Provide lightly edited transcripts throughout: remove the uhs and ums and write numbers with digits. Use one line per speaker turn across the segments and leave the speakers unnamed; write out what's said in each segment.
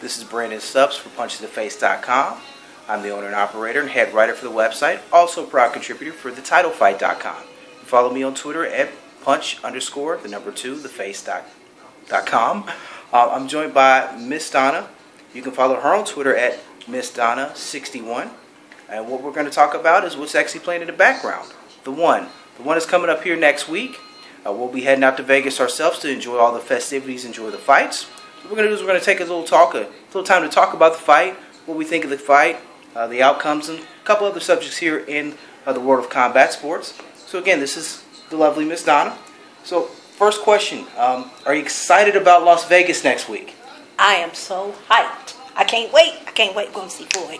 This is Brandon Stubbs for PunchToTheFace.com. I'm the owner and operator and head writer for the website, also a proud contributor for ThetitleFight.com. Follow me on Twitter at punch_2theface.com. I'm joined by Ms Donna. You can follow her on Twitter at Ms Donna61. And what we're going to talk about is what's actually playing in the background. The one is coming up here next week. We'll be heading out to Vegas ourselves to enjoy all the festivities, enjoy the fights. What we're going to do is we're going to take a little time to talk about the fight, what we think of the fight, the outcomes, and a couple other subjects here in the world of combat sports. So again, this is the lovely Ms Donna. So first question, are you excited about Las Vegas next week?
I am so hyped. I can't wait. Go see Floyd.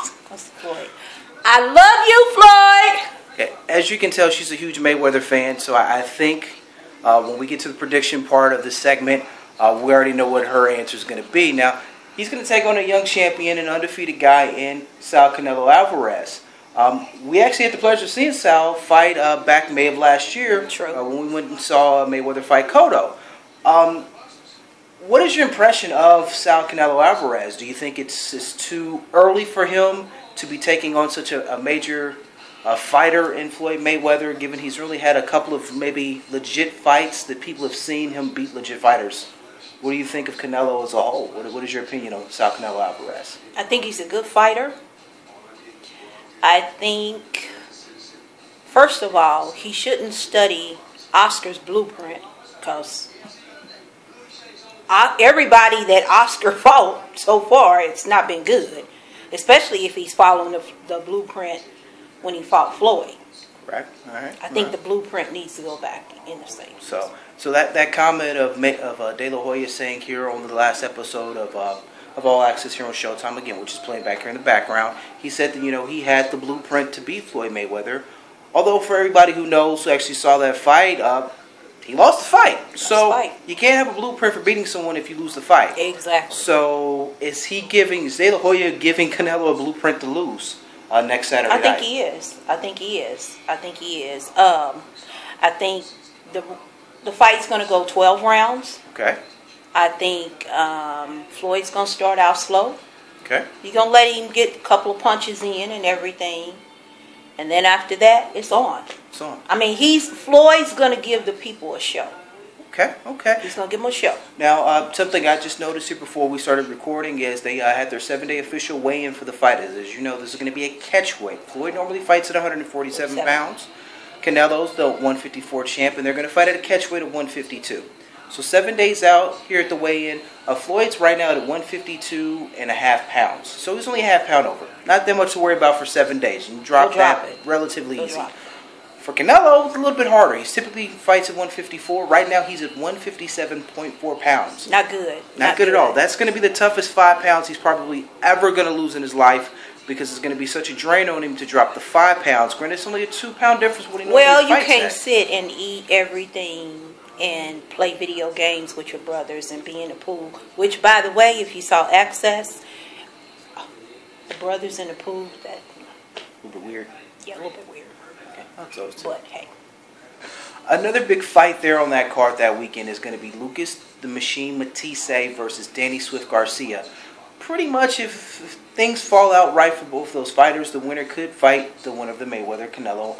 I love you, Floyd.
Okay. As you can tell, she's a huge Mayweather fan, so I think when we get to the prediction part of this segment, we already know what her answer is going to be. Now, he's going to take on a young champion, an undefeated guy in Sal Canelo Alvarez. We actually had the pleasure of seeing Sal fight back May of last year.
True.
When we went and saw Mayweather fight Cotto. What is your impression of Sal Canelo Alvarez? Do you think it's too early for him to be taking on such a major fighter in Floyd Mayweather, given he's really had a couple of maybe legit fights that people have seen him beat legit fighters? What do you think of Canelo as a whole? What is your opinion on Sal Canelo Alvarez?
I think he's a good fighter. I think, first of all, he shouldn't study Oscar's blueprint, because everybody that Oscar fought so far, it's not been good, especially if he's following the blueprint when he fought Floyd.
Right. All right.
I think the blueprint needs to go back in the same.
So that comment of De La Hoya saying here on the last episode of All Access here on Showtime, again, which is playing back here in the background, he said that he had the blueprint to beat Floyd Mayweather. Although for everybody who knows, who actually saw that fight, he lost the fight. You can't have a blueprint for beating someone if you lose the fight.
Exactly.
So is De La Hoya giving Canelo a blueprint to lose next Saturday night?
I think he is. I think the fight's going to go 12 rounds.
Okay.
I think Floyd's going to start out slow.
Okay.
You're going to let him get a couple of punches in and everything. And then after that, it's on.
It's on.
I mean, Floyd's going to give the people a show.
Okay.
He's going to give them a show.
Now, something I just noticed here before we started recording is they had their 7-day official weigh-in for the fighters. As you know, this is going to be a catch weight. Floyd normally fights at 147 pounds. Canelo's the 154 champ, and they're going to fight at a catch weight of 152. So 7 days out here at the weigh-in. Floyd's right now at 152.5 pounds. So he's only a half pound over. Not that much to worry about for 7 days. You can drop that relatively easy. For Canelo, it's a little bit harder. He typically fights at 154. Right now, he's at 157.4 pounds.
Not good.
Not good at all. That's going to be the toughest 5 pounds he's probably ever going to lose in his life, because it's going to be such a drain on him to drop the 5 pounds. Granted, it's only a 2-pound difference when he knows
Well,
he
you
fights
can't
at.
sit and eat everything and play video games with your brothers and be in the pool. Which, by the way, if you saw Access, the brothers in the pool, that
A little bit weird.
Yeah, a little bit weird.
Okay.
But hey.
Another big fight there on that card that weekend is going to be Lucas the Machine Matisse versus Danny Swift Garcia. Pretty much, if things fall out right for both those fighters, the winner could fight the winner of the Mayweather-Canelo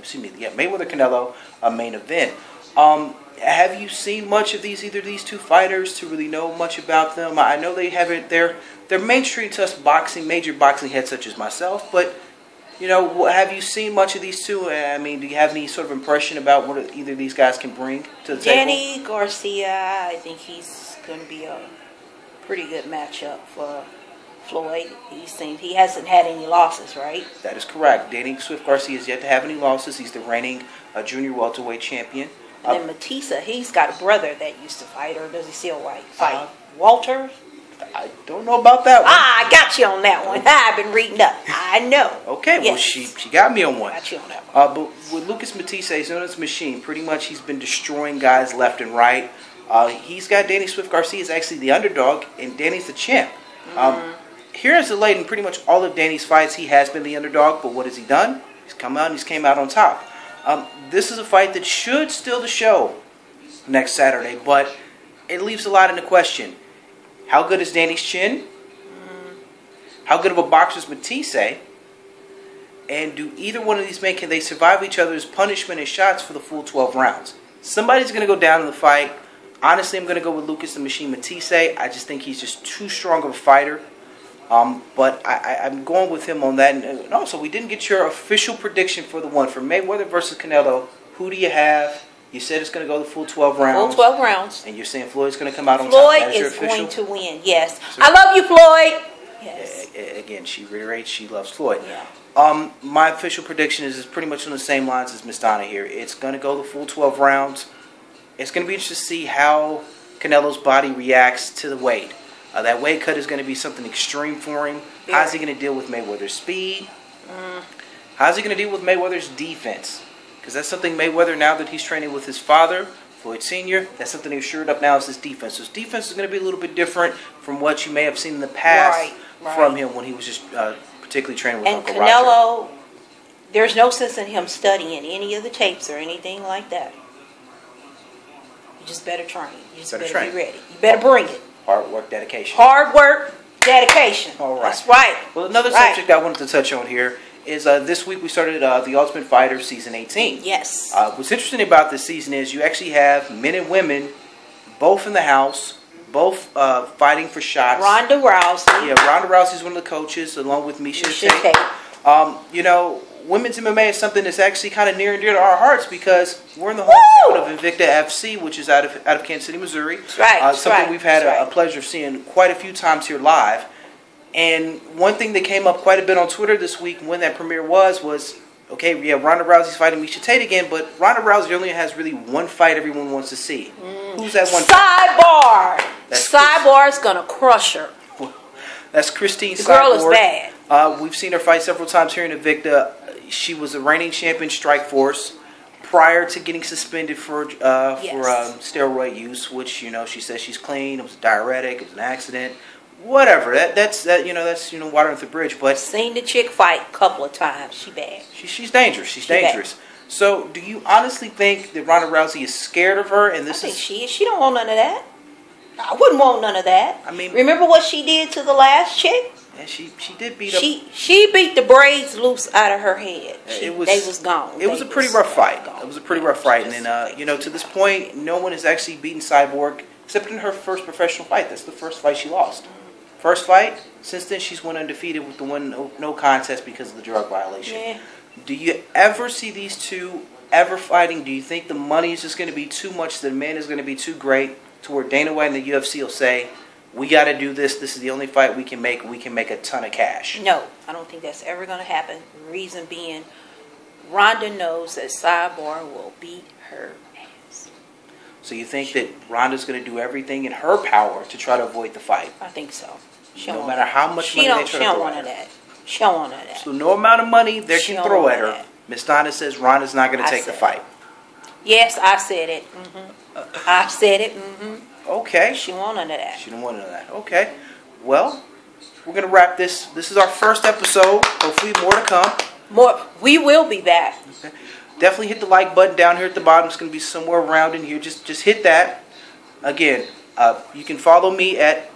main event. Have you seen much of either these two fighters to really know much about them? I know they haven't. They're mainstream to us major boxing heads such as myself, but have you seen much of these two? I mean, do you have any sort of impression about what either of these guys can bring to the table?
Danny Garcia, I think he's going to be a pretty good matchup for Floyd. He hasn't had any losses, right?
That is correct. Danny Swift Garcia has yet to have any losses. He's the reigning junior welterweight champion.
And then Matisse, he's got a brother that used to fight, or does he still fight? Walter?
I don't know about that one.
I got you on that one. I've been reading up. I know.
Okay, well, she got me on one.
Got you on that one.
But with Lucas Matisse, he's known as Machine. Pretty much he's been destroying guys left and right. He's got Danny Swift Garcia is actually the underdog, and Danny's the champ. Here as of late, in pretty much all of Danny's fights, he has been the underdog, but what has he done? He's come out and he's came out on top. This is a fight that should steal the show next Saturday, but it leaves a lot into question. How good is Danny's chin? How good of a boxer is Matisse? And do either one of these men, can they survive each other's punishment and shots for the full 12 rounds? Somebody's going to go down in the fight. Honestly, I'm going to go with Lucas the Machine Matisse. I just think he's just too strong of a fighter. But I'm going with him on that. And also, we didn't get your official prediction for the one. For Mayweather versus Canelo, who do you have? You said it's going to go the full 12 rounds.
Full 12 rounds.
And you're saying Floyd's going to come out on top.
Floyd is going to win, yes. So, I love you, Floyd. Yes.
Again, she reiterates she loves Floyd.
Yeah.
My official prediction is pretty much on the same lines as Ms Donna here. It's going to go the full 12 rounds. It's going to be interesting to see how Canelo's body reacts to the weight. That weight cut is going to be something extreme for him.
Yeah.
How's he going to deal with Mayweather's speed? How's he going to deal with Mayweather's defense? Because that's something Mayweather, now that he's training with his father, Floyd Sr., that's something he's shored up now is his defense. So his defense is going to be a little bit different from what you may have seen in the past from him when he was just particularly training with Uncle Roger. And
Canelo, there's no sense in him studying any of the tapes or anything like that. You just better train. You just better be ready. You better bring it.
Hard work, dedication.
Hard work, dedication.
All right.
That's right.
Well, another subject I wanted to touch on here is this week we started The Ultimate Fighter Season 18.
Yes.
What's interesting about this season is you actually have men and women both in the house, both fighting for shots.
Ronda Rousey.
Yeah, Ronda Rousey's one of the coaches, along with Miesha Tate. You know, women's MMA is something that's actually kind of near and dear to our hearts because we're in the hometown of Invicta FC, which is out of Kansas City, Missouri.
That's right.
Something we've had a pleasure of seeing quite a few times here live. And one thing that came up quite a bit on Twitter this week when that premiere was, okay, yeah, Ronda Rousey's fighting Miesha Tate again, but Ronda Rousey only has really one fight everyone wants to see. Who's that one?
Sidebar! Sidebar's going to crush her.
That's Christine Cyborg.
The girl is bad.
We've seen her fight several times here in Invicta. She was a reigning champion Strikeforce prior to getting suspended for steroid use, which, you know, she says she's clean. It was a diuretic. It was an accident. Whatever. That's water under the bridge. But
seen the chick fight a couple of times. She bad.
She's dangerous. She's dangerous. Bad. So, do you honestly think that Ronda Rousey is scared of her? And this
I think she is. She don't want none of that. I wouldn't want none of that.
I mean,
remember what she did to the last chick?
Yeah, she did beat up.
She beat the braids loose out of her head. They was gone.
It was a pretty rough fight. It was a pretty rough fight, and you know, to this point, no one has actually beaten Cyborg except in her first professional fight. That's the first fight she lost. First fight. Since then, she's went undefeated with the one no contest because of the drug violation. Yeah. Do you ever see these two ever fighting? Do you think the money is just going to be too much? The man is going to be too great to where Dana White and the UFC will say, we got to do this. This is the only fight we can make. We can make a ton of cash.
No, I don't think that's ever going to happen. The reason being, Ronda knows that Cyborg will beat her ass.
So you think that Ronda's going to do everything in her power to try to avoid the fight?
I think so.
No matter how much money they try to throw at her. She don't want that.
She don't want that.
So no amount of money they can throw at her. Ms Donna says Ronda's not going to take the fight.
Yes, I said it. I said it.
Okay.
She don't want none of that.
She don't want none of that. Okay. Well, we're going to wrap this. This is our first episode. Hopefully more to come.
More. We will be back.
Okay. Definitely hit the like button down here at the bottom. It's going to be somewhere around in here. Just hit that. Again, you can follow me at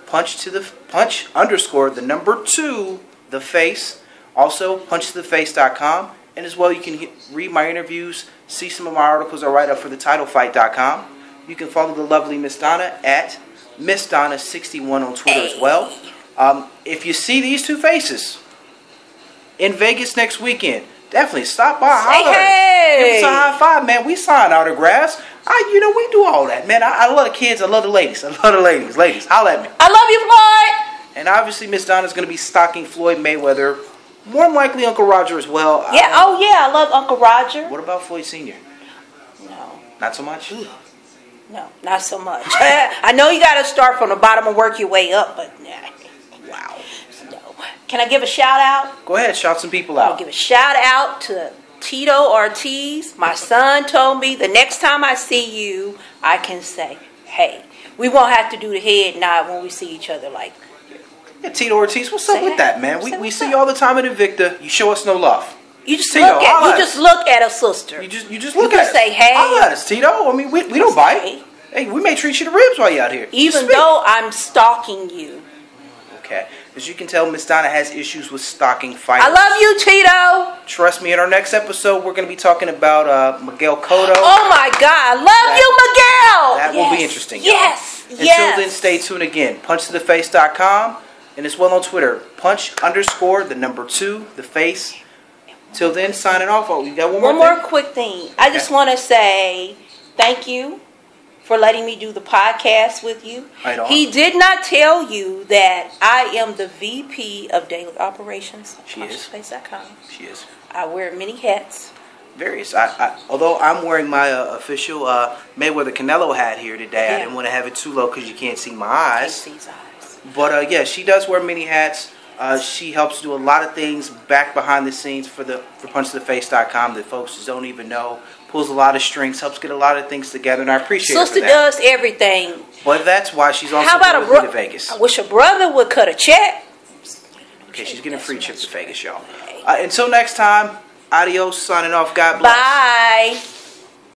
punch_2 the face. Also, punchtotheface.com. And as well, you can read my interviews, see some of my articles I write up for thetitlefight.com. You can follow the lovely Ms Donna at Ms Donna61 on Twitter as well. If you see these two faces in Vegas next weekend, definitely stop by. Give us a high five, man. We sign autographs. We do all that, man. I love the kids. I love the ladies. I love the ladies. Ladies, holla at me.
I love you, Floyd.
And obviously, Ms Donna is going to be stocking Floyd Mayweather. More than likely, Uncle Roger as well.
Yeah. I love Uncle Roger.
What about Floyd Sr.?
No.
Not so much?
No, not so much. I know you got to start from the bottom and work your way up, but
wow.
No. Can I give a shout out?
Go ahead, shout some people out.
I'll give a shout out to Tito Ortiz. My son told me the next time I see you, I can say, hey, we won't have to do the head nod when we see each other like that.
Yeah, Tito Ortiz, what's up with that, man? We see you all the time at Invicta. You show us no love.
You just look at a sister.
You just look at us.
Say hey.
Holla at us, Tito. I mean, we don't bite. Hey, we may treat you to ribs while you're out here.
Even though I'm stalking you.
Okay. As you can tell, Ms Donna has issues with stalking fighters.
I love you, Tito.
Trust me, in our next episode, we're going to be talking about Miguel Cotto.
Oh, my God. I love you, Miguel.
That will be interesting.
Yes.
Until then, stay tuned again. PunchToTheFace.com. And as well on Twitter, punch_2, the face. Till then, signing off. Oh, you got one more
quick thing. I just want to say thank you for letting me do the podcast with you.
Right on.
He did not tell you that I am the VP of Daily Operations.
She is.
PunchToTheFace.com.
She is.
I wear many hats.
Various. Although I'm wearing my official Mayweather Canelo hat here today, I didn't want to have it too low because you can't see my eyes.
Can't see his eyes.
But yeah, she does wear many hats. She helps do a lot of things back behind the scenes for PunchToTheFace.com that folks just don't even know. Pulls a lot of strings, helps get a lot of things together, and I appreciate her for
Sister
that.
does everything.
But that's why she's also
How about
going to Vegas.
I wish a brother would cut a check.
Okay, she's getting a free trip to Vegas, y'all. Until next time, adios, signing off. God bless.
Bye.